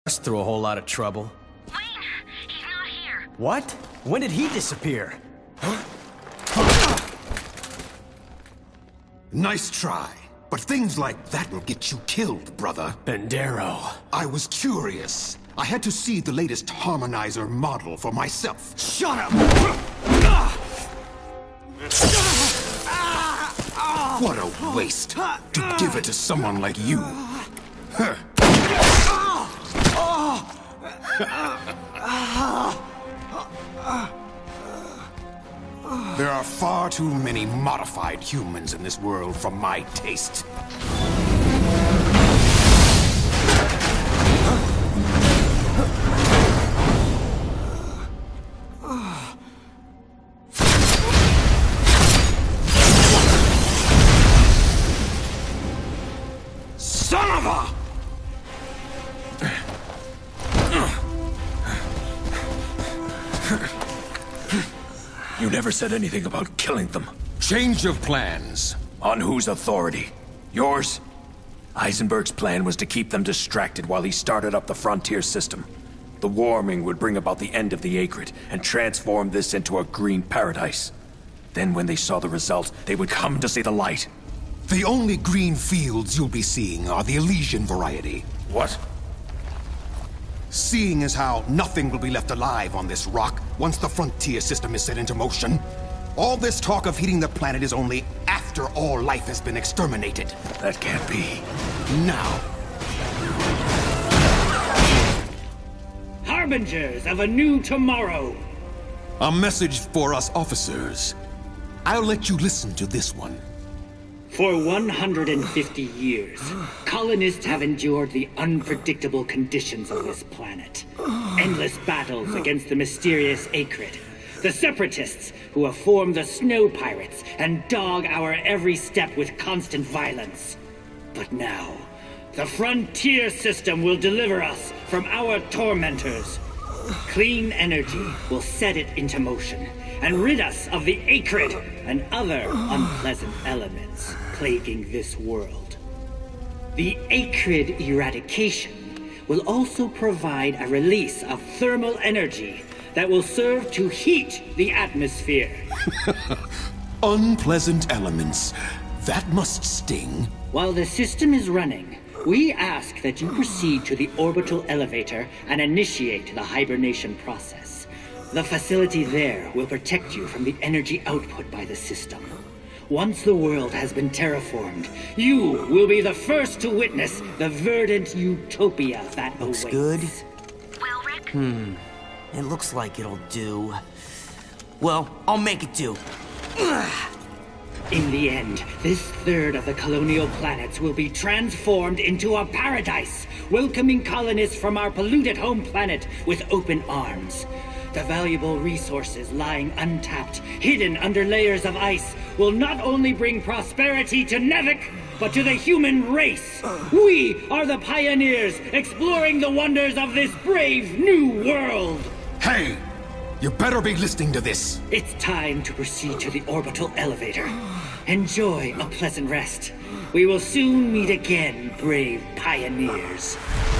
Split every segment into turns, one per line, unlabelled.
us through a whole lot of trouble.
Wayne! He's not here!
What? When did he disappear?
Nice try. But things like that will get you killed, brother.
Bandero.
I was curious. I had to see the latest Harmonizer model for myself.
Shut up!
What a waste. To give it to someone like you. Huh. There are far too many modified humans in this world for my taste. Son of a...
You never said anything about killing them.
Change of plans.
On whose authority? Yours? Heisenberg's plan was to keep them distracted while he started up the frontier system. The warming would bring about the end of the Akrid and transform this into a green paradise. Then when they saw the result, they would come to see the light.
The only green fields you'll be seeing are the Elysian variety.
What?
Seeing as how nothing will be left alive on this rock once the frontier system is set into motion, all this talk of heating the planet is only after all life has been exterminated.
That can't be.
Now.
Harbingers of a new tomorrow!
A message for us officers. I'll let you listen to this one.
For 150 years, colonists have endured the unpredictable conditions of this planet. Endless battles against the mysterious Akrid, the separatists who have formed the Snow Pirates and dog our every step with constant violence. But now, the frontier system will deliver us from our tormentors. Clean energy will set it into motion and rid us of the Akrid and other unpleasant elements plaguing this world. The Akrid eradication will also provide a release of thermal energy that will serve to heat the atmosphere.
Unpleasant elements. That must sting.
While the system is running, we ask that you proceed to the orbital elevator and initiate the hibernation process. The facility there will protect you from the energy output by the system. Once the world has been terraformed, you will be the first to witness the verdant utopia that
Looks
awaits.
good.
Well, Rick?
It looks like it'll do. Well, I'll make it do.
In the end, this third of the colonial planets will be transformed into a paradise, welcoming colonists from our polluted home planet with open arms. The valuable resources lying untapped, hidden under layers of ice, will not only bring prosperity to Nevik, but to the human race. We are the pioneers, exploring the wonders of this brave new world.
Hey! You better be listening to this.
It's time to proceed to the orbital elevator. Enjoy a pleasant rest. We will soon meet again, brave pioneers.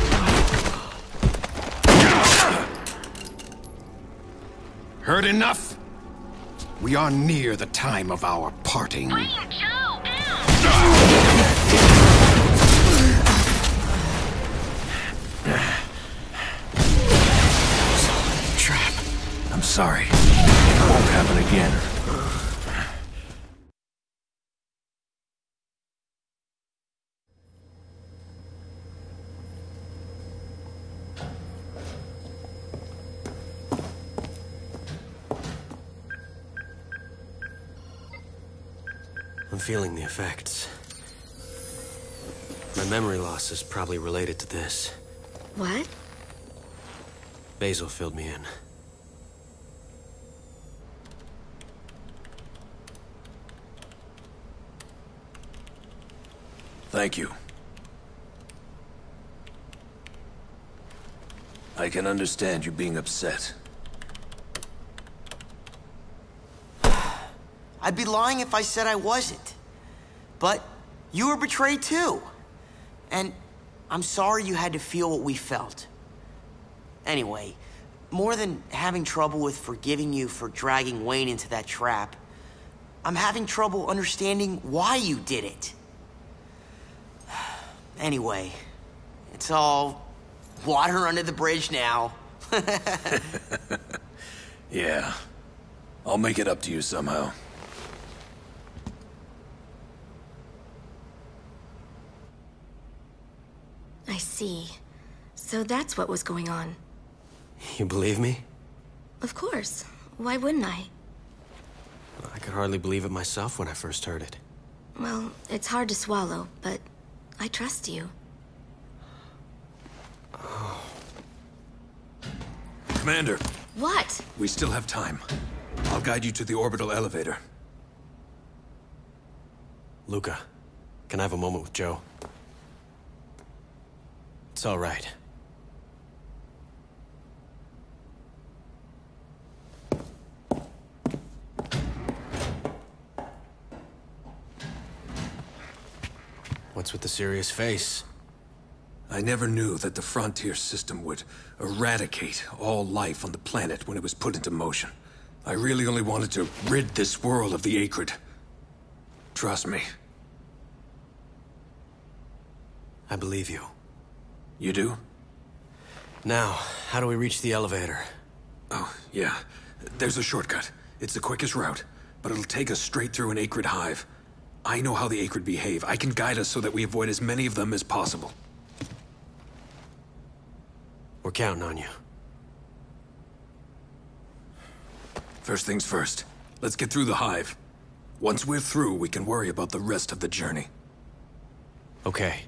Heard enough? We are near the time of our parting.
Wayne, Joe, down!
Trap. I'm sorry. It won't happen again.
I'm feeling the effects. My memory loss is probably related to this.
What?
Basil filled me in.
Thank you. I can understand you being upset.
I'd be lying if I said I wasn't. But you were betrayed too. And I'm sorry you had to feel what we felt. Anyway, more than having trouble with forgiving you for dragging Wayne into that trap, I'm having trouble understanding why you did it. Anyway, it's all water under the bridge now.
Yeah. I'll make it up to you somehow.
I see. So that's what was going on.
You believe me?
Of course. Why wouldn't I?
I could hardly believe it myself when I first heard it.
Well, it's hard to swallow, but I trust you.
Commander,
What?
we still have time. I'll guide you to the orbital elevator.
Luca, can I have a moment with Joe? It's all right. What's with the serious face?
I never knew that the Frontier system would eradicate all life on the planet when it was put into motion. I really only wanted to rid this world of the Acrid. Trust me.
I believe you.
You do?
Now, how do we reach the elevator?
Oh, yeah. There's a shortcut. It's the quickest route, but it'll take us straight through an Acrid hive. I know how the Acrid behave. I can guide us so that we avoid as many of them as possible.
We're counting on you.
First things first. Let's get through the hive. Once we're through, we can worry about the rest of the journey.
Okay.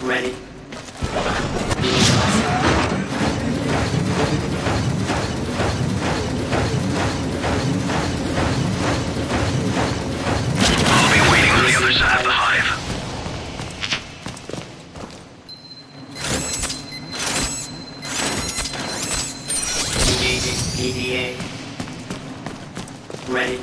Ready.
I'll be waiting on the other side of the hive.
Engaging PDA. Ready.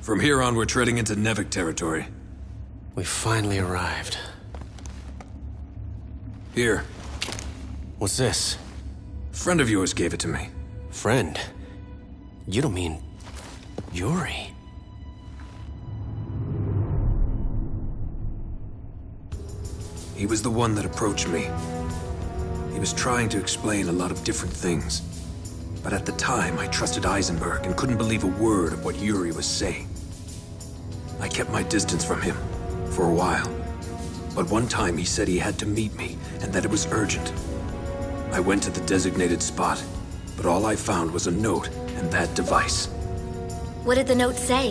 From here on, we're treading into Nevik territory.
We finally arrived.
Here.
What's this?
A friend of yours gave it to me.
Friend? You don't mean... Yuri?
He was the one that approached me. He was trying to explain a lot of different things. But at the time, I trusted Eisenberg and couldn't believe a word of what Yuri was saying. I kept my distance from him, for a while. But one time he said he had to meet me, and that it was urgent. I went to the designated spot, but all I found was a note and that device.
What did the note say?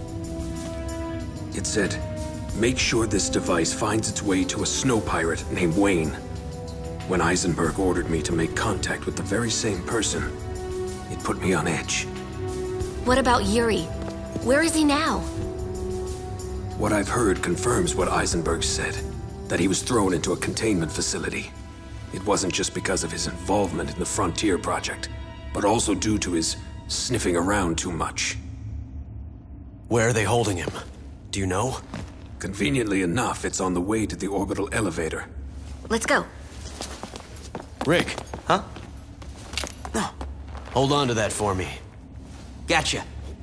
It said, "Make sure this device finds its way to a snow pirate named Wayne." When Eisenberg ordered me to make contact with the very same person, it put me on edge.
What about Yuri? Where is he now?
What I've heard confirms what Eisenberg said, that he was thrown into a containment facility. It wasn't just because of his involvement in the Frontier project, but also due to his sniffing around too much.
Where are they holding him? Do you know?
Conveniently enough, it's on the way to the orbital elevator.
Let's go.
Rick.
Huh? No.
Hold on to that for me.
Gotcha.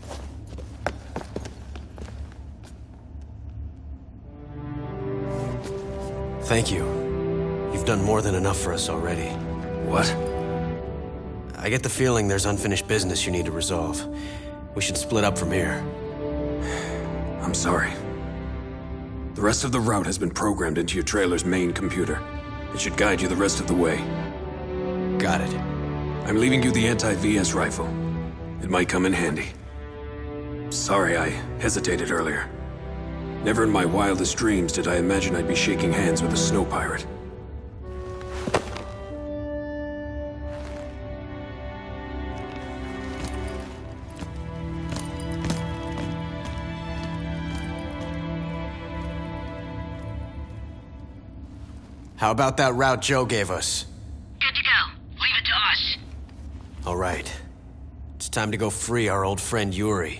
Thank you. You've done more than enough for us already.
What?
I get the feeling there's unfinished business you need to resolve. We should split up from here.
I'm sorry. The rest of the route has been programmed into your trailer's main computer. It should guide you the rest of the way.
Got it.
I'm leaving you the anti-VS rifle. It might come in handy. Sorry I hesitated earlier. Never in my wildest dreams did I imagine I'd be shaking hands with a snow pirate.
How about that route Joe gave us?
Good to go. Leave it to us.
All right. It's time to go free our old friend Yuri.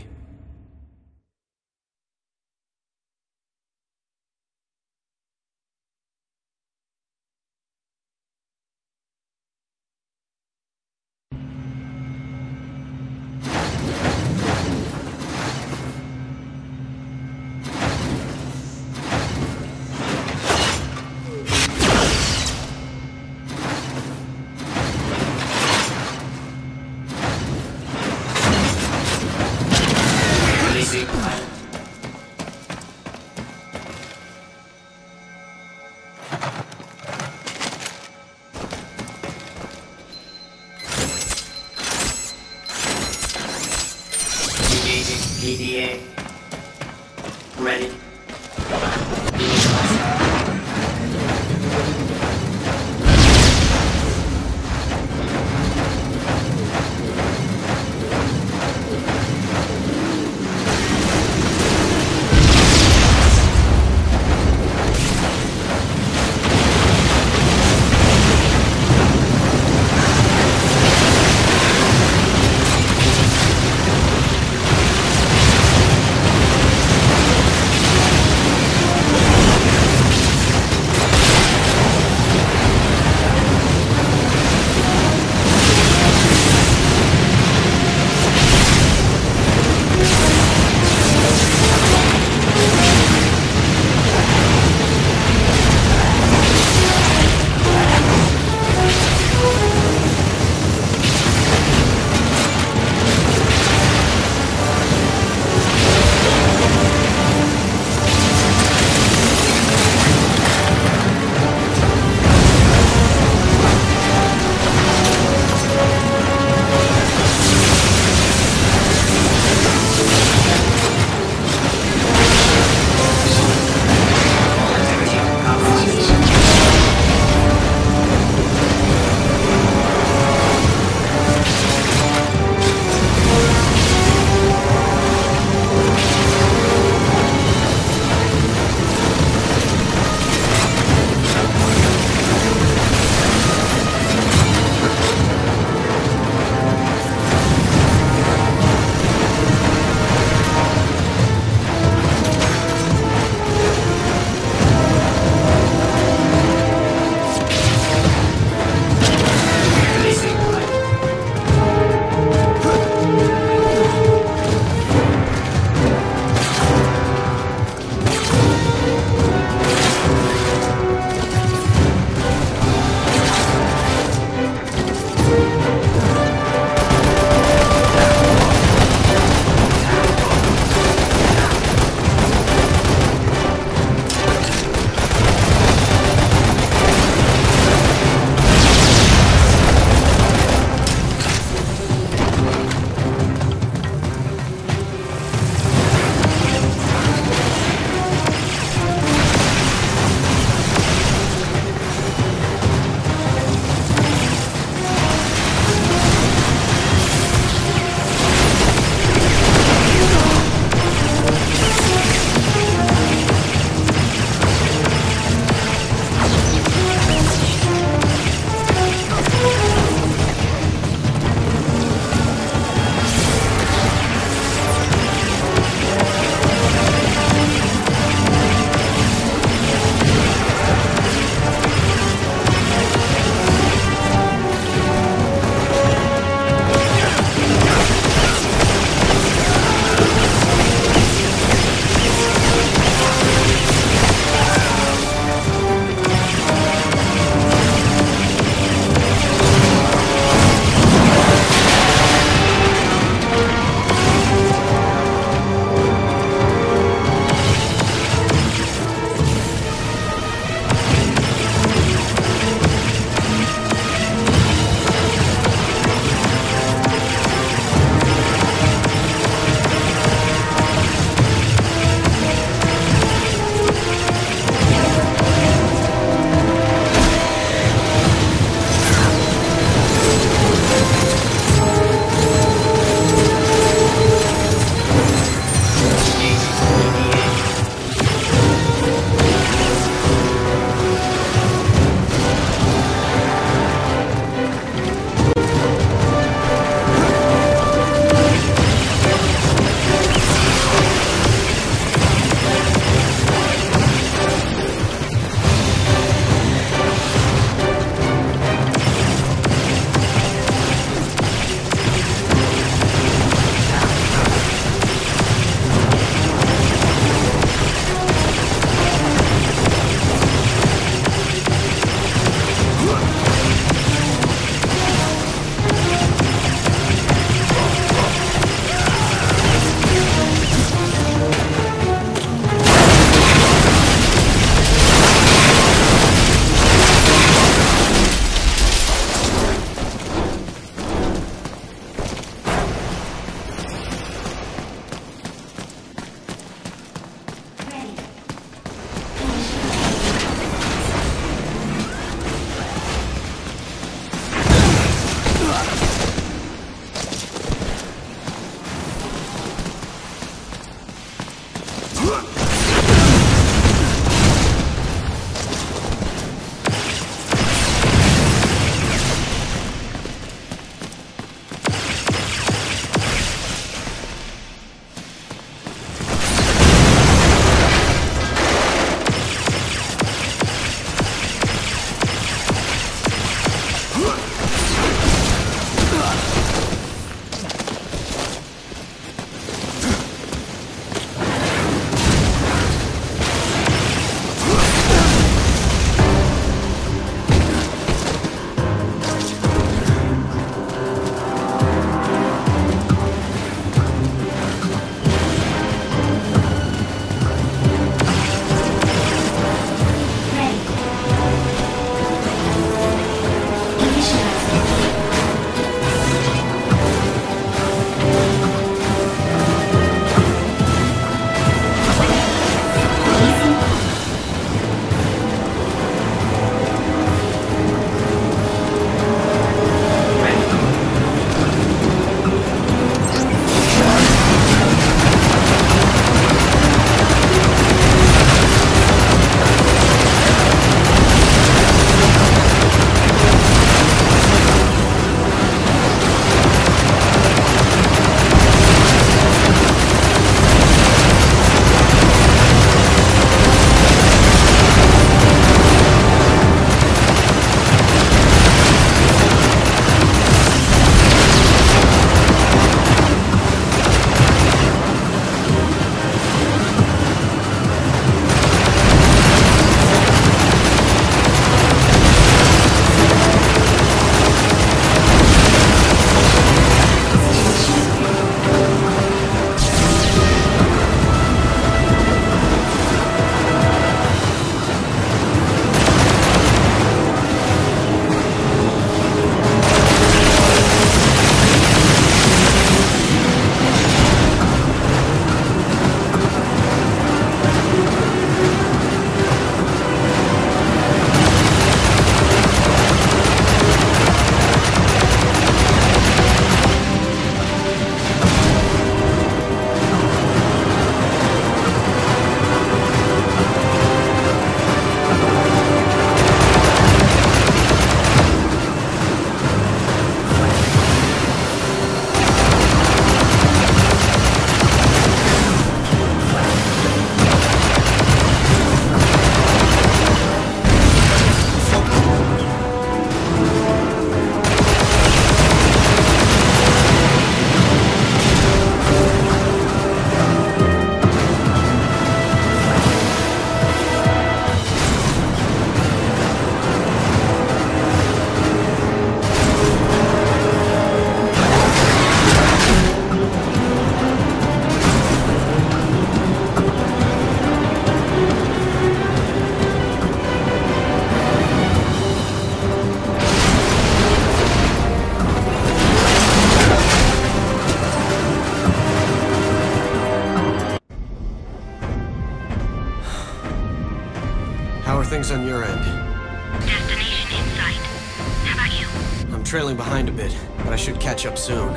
are things on your end?
Destination in sight. How about you?
I'm trailing behind a bit, but I should catch up soon.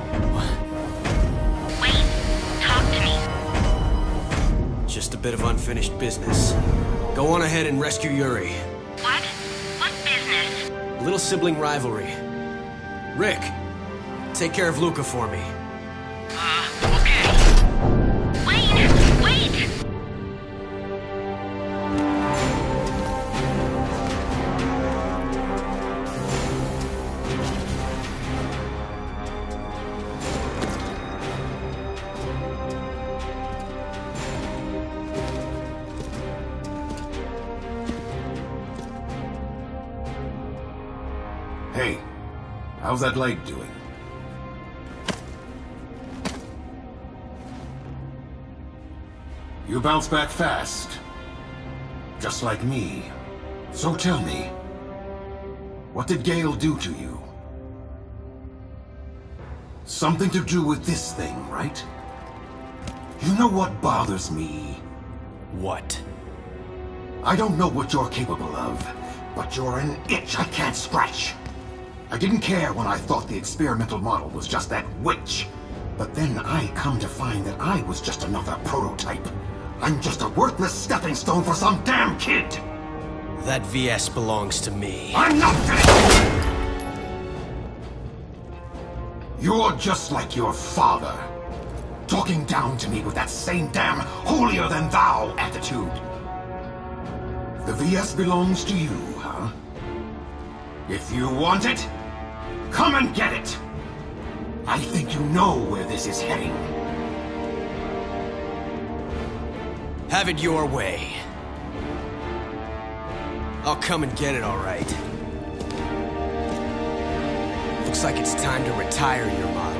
Wait. Talk to me.
Just a bit of unfinished business. Go on ahead and rescue Yuri.
What? What business?
A little sibling rivalry. Rick, take care of Luca for me.
Okay. Wayne, wait!
Hey, how's that leg doing? You bounce back fast. Just like me. So tell me, what did Gale do to you? Something to do with this thing, right? You know what bothers me?
What?
I don't know what you're capable of, but you're an itch I can't scratch. I didn't care when I thought the experimental model was just that witch. But then I come to find that I was just another prototype. I'm just a worthless stepping stone for some damn kid!
That VS belongs to me.
I'm not finished! You're just like your father. Talking down to me with that same damn holier-than-thou attitude. The VS belongs to you, huh? If you want it, come and get it! I think you know where this is heading.
Have it your way. I'll come and get it, all right. Looks like it's time to retire your model.